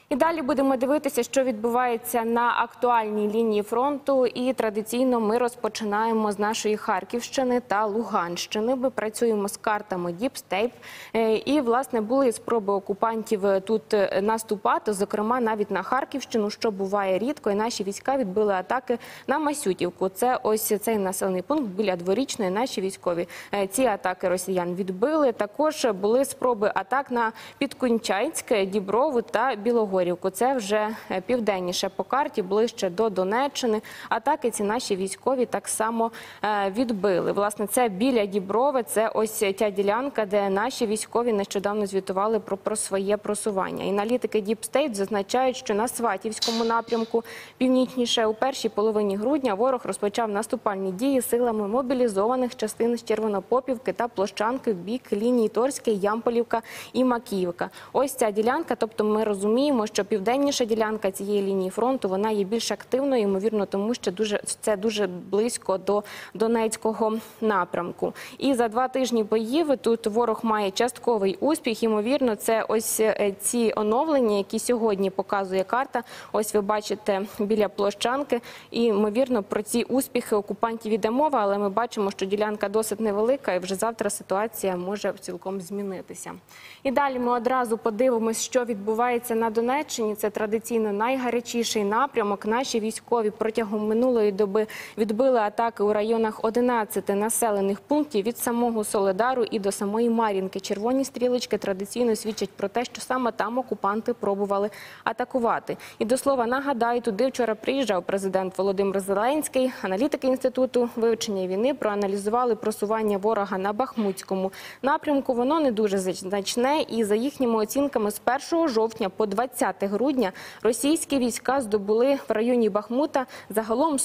І далі будемо дивитися, що відбувається на актуальній лінії фронту. І традиційно ми розпочинаємо з нашої Харківщини та Луганщини. Ми працюємо з картами Діпстейп. І, власне, були спроби окупантів тут наступати, зокрема, навіть на Харківщину, що буває рідко. І наші війська відбили атаки на Масютівку. Це ось цей населений пункт біля Дворічної. Наші військові ці атаки росіян відбили. Також були спроби атак на Підкончайськ, Діброву та Білогорівку. Це вже південніше по карті, ближче до Донеччини. Атаки ці наші військові так само відбили. Власне, це біля Діброви, це ось ця ділянка, де наші військові нещодавно звітували про своє просування. І аналітики Deep State зазначають, що на Сватівському напрямку північніше у першій половині грудня ворог розпочав наступальні дії силами мобілізованих частин з Червонопопівки та Площанки в бік лінії Торське, Ямполівка і Макіївка. Ось ця ділянка, тобто ми розуміємо, що південніша ділянка цієї лінії фронту, вона є більш активною, ймовірно, тому що це дуже близько до Донецького напрямку. І за 2 тижні боїв тут ворог має частковий успіх. Ймовірно, це ось ці оновлення, які сьогодні показує карта. Ось ви бачите біля Площанки. І, ймовірно, про ці успіхи окупантів іде мова, але ми бачимо, що ділянка досить невелика, і вже завтра ситуація може цілком змінитися. І далі ми одразу подивимось, що відбувається на Донеччині. Це традиційно найгарячіший напрямок. Наші військові протягом минулої доби відбили атаки у районах 11 населених пунктів від самого Солидару і до самої Мар'їнки. Червоні стрілочки традиційно свідчать про те, що саме там окупанти пробували атакувати. І до слова, нагадаю, туди вчора приїжджав президент Володимир Зеленський. Аналітики Інституту вивчення війни проаналізували просування ворога на Бахмутському напрямку. Воно не дуже значне, і за їхніми оцінками з 1 жовтня по 20 грудня російські війська здобули в районі Бахмута загалом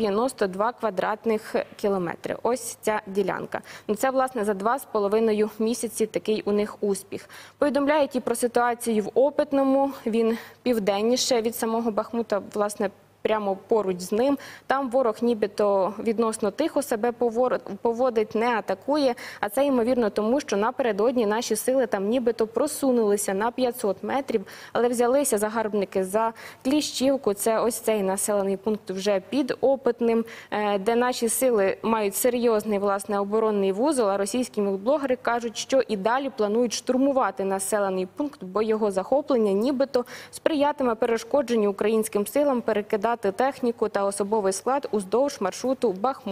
192 квадратних кілометри. Ось ця ділянка. Це, власне, за 2,5 місяці такий у них успіх. Повідомляють і про ситуацію в Опитному. Він південніше від самого Бахмута, власне, прямо поруч з ним. Там ворог нібито відносно тихо себе поводить, не атакує. А це, ймовірно, тому, що напередодні наші сили там нібито просунулися на 500 метрів, але взялися загарбники за Кліщівку. Це ось цей населений пункт вже під Опитним, де наші сили мають серйозний, власне, оборонний вузол, а російські блогери кажуть, що і далі планують штурмувати населений пункт, бо його захоплення нібито сприятиме перешкодженню українським силам перекидати техніку та особовий склад уздовж маршруту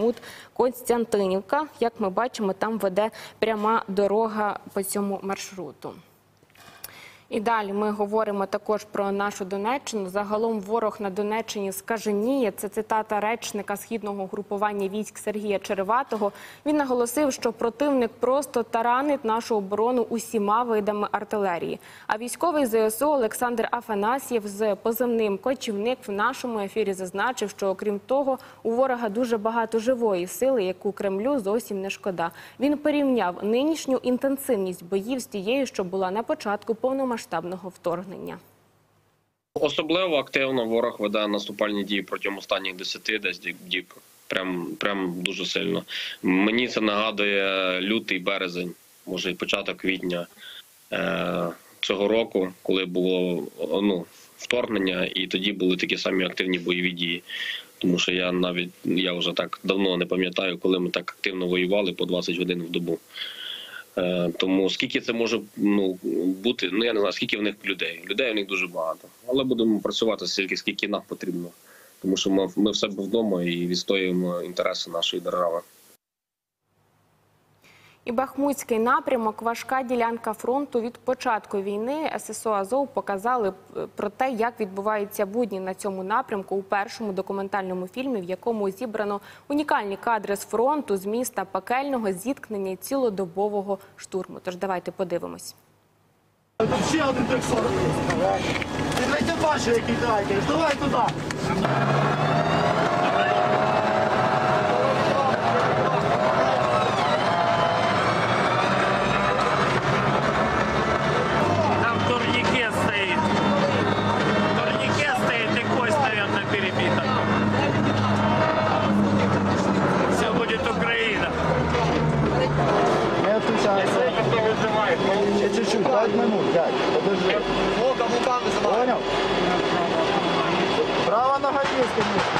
Бахмут-Костянтинівка. Як ми бачимо, там веде пряма дорога по цьому маршруту. І далі ми говоримо також про нашу Донеччину. Загалом ворог на Донеччині скаженіє. Це цитата речника східного групування військ Сергія Череватого. Він наголосив, що противник просто таранить нашу оборону усіма видами артилерії. А військовий ЗСУ Олександр Афанасьєв з позивним «Кочівник» в нашому ефірі зазначив, що окрім того, у ворога дуже багато живої сили, яку Кремлю зовсім не шкода. Він порівняв нинішню інтенсивність боїв з тією, що була на початку повномасштабного вторгнення. Особливо активно ворог веде наступальні дії протягом останніх 10 діб. Прям дуже сильно. Мені це нагадує лютий, березень, може і початок квітня цього року, коли було вторгнення, і тоді були такі самі активні бойові дії. Тому що я вже так давно не пам'ятаю, коли ми так активно воювали по 20 годин в добу. Тому скільки це може бути, я не знаю, скільки в них людей. Людей в них дуже багато. Але будемо працювати стільки, скільки нам потрібно. Тому що ми в себе вдома і відстоюємо інтереси нашої держави. І Бахмутський напрямок – важка ділянка фронту від початку війни. ССО «Азов» показали про те, як відбуваються будні на цьому напрямку у першому документальному фільмі, в якому зібрано унікальні кадри з фронту, з міста пекельного зіткнення і цілодобового штурму. Тож давайте подивимось. Ще один 300. Давайте бачу, який трайкер. Давай туди. Чуть-чуть, 5 минут, 5, подожди. понял? Права нога есть, конечно.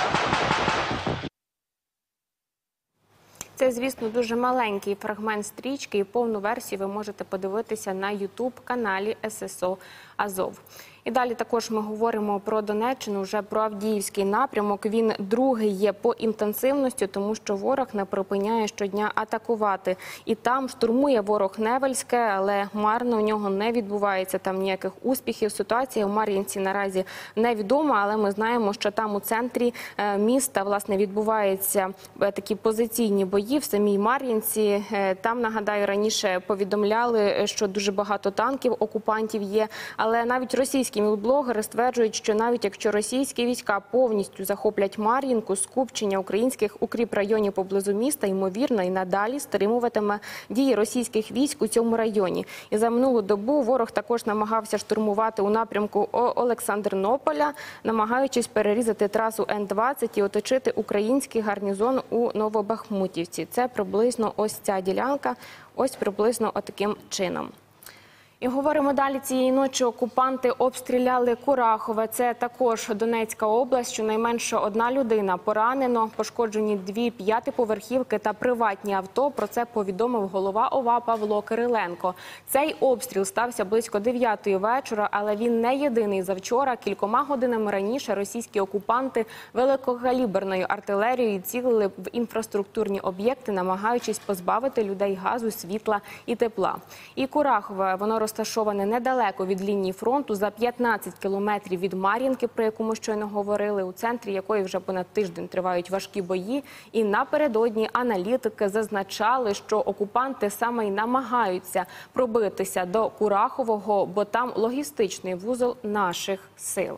Це, звісно, дуже маленький фрагмент стрічки, і повну версію ви можете подивитися на YouTube-каналі ССО «Азов». І далі також ми говоримо про Донеччину, вже про Авдіївський напрямок. Він другий є по інтенсивності, тому що ворог не припиняє щодня атакувати. І там штурмує ворог Невельське, але марно в нього не відбувається там ніяких успіхів. Ситуація в Мар'їнці наразі невідома, але ми знаємо, що там у центрі міста, власне, відбуваються такі позиційні бої в самій Мар'їнці. Там, нагадаю, раніше повідомляли, що дуже багато танків окупантів є, але навіть російські мілблогери стверджують, що навіть якщо російські війська повністю захоплять Мар'їнку, скупчення українських укріпрайонів поблизу міста, ймовірно, і надалі стримуватиме дії російських військ у цьому районі. І за минулу добу ворог також намагався штурмувати у напрямку Олександрнополя, намагаючись перерізати трасу Н-20 і оточити український гарнізон у Новобахмутівці. Це приблизно ось ця ділянка, ось приблизно отаким чином. І говоримо далі. Цієї ночі окупанти обстріляли Курахове. Це також Донецька область. Щонайменше одна людина поранено, пошкоджені 2 п'ятиповерхівки та приватні авто. Про це повідомив голова ОВА Павло Кириленко. Цей обстріл стався близько 9-ї вечора, але він не єдиний. Завчора, кількома годинами раніше, російські окупанти великокаліберною артилерією цілили в інфраструктурні об'єкти, намагаючись позбавити людей газу, світла і тепла. І Курахове, воно розташоване недалеко від лінії фронту, за 15 кілометрів від Мар'їнки, про яку ми щойно говорили, у центрі якої вже понад тиждень тривають важкі бої. І напередодні аналітики зазначали, що окупанти саме й намагаються пробитися до Курахового, бо там логістичний вузол наших сил.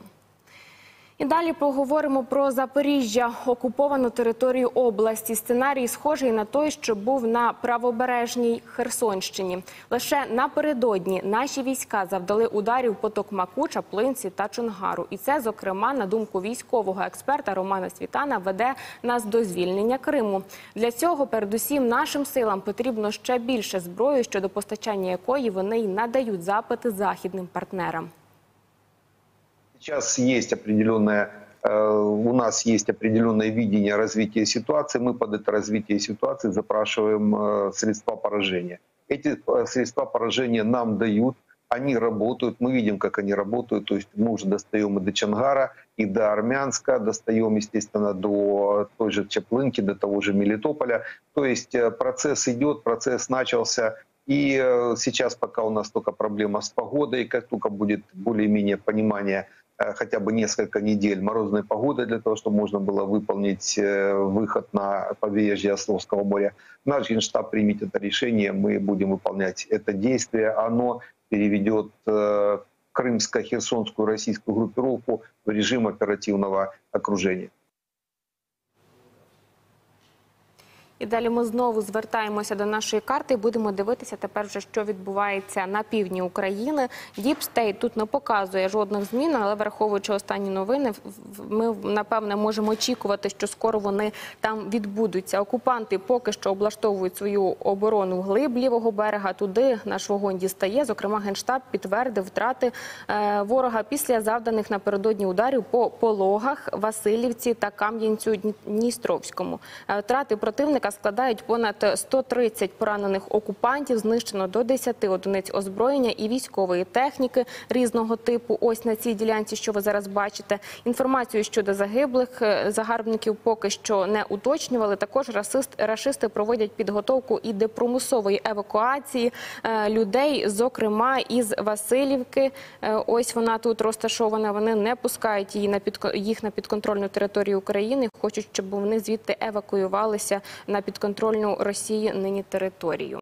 І далі поговоримо про Запоріжжя, окуповану територію області. Сценарій схожий на той, що був на правобережній Херсонщині. Лише напередодні наші війська завдали ударів по Токмаку, Чаплинці та Чонгару. І це, зокрема, на думку військового експерта Романа Світана, веде нас до звільнення Криму. Для цього, передусім, нашим силам потрібно ще більше зброї, щодо постачання якої вони й надають запити західним партнерам. Сейчас есть у нас есть определенное видение развития ситуации. Мы под это развитие ситуации запрашиваем средства поражения. Эти средства поражения нам дают, они работают, мы видим, как они работают. То есть мы уже достаем и до Чонгара, и до Армянска, достаем, естественно, до той же Чаплынки, до того же Мелитополя. То есть процесс идет, процесс начался. И сейчас пока у нас только проблема с погодой, как только будет более-менее понимание, хотя бы несколько недель морозной погоды для того, чтобы можно было выполнить выход на побережье Азовского моря. Наш Генштаб примет это решение, мы будем выполнять это действие. Оно переведет крымско-херсонскую российскую группировку в режим оперативного окружения. І далі ми знову звертаємося до нашої карти і будемо дивитися тепер вже, що відбувається на півдні України. Deep State тут не показує жодних змін, але враховуючи останні новини, ми, напевне, можемо очікувати, що скоро вони там відбудуться. Окупанти поки що облаштовують свою оборону вглиб лівого берега, туди наш вогонь дістає. Зокрема, Генштаб підтвердив втрати ворога після завданих напередодні ударів по Пологах, Василівці та Кам'янцю-Дністровському. Втрати противника складають понад 130 поранених окупантів, знищено до 10 одиниць озброєння і військової техніки різного типу. Ось на цій ділянці, що ви зараз бачите. Інформацію щодо загиблих загарбників поки що не уточнювали. Також рашисти проводять підготовку і до примусової евакуації людей, зокрема із Василівки. Ось вона тут розташована. Вони не пускають їх на підконтрольну територію України. Хочуть, щоб вони звідти евакуювалися на підконтрольну Росії нині територію.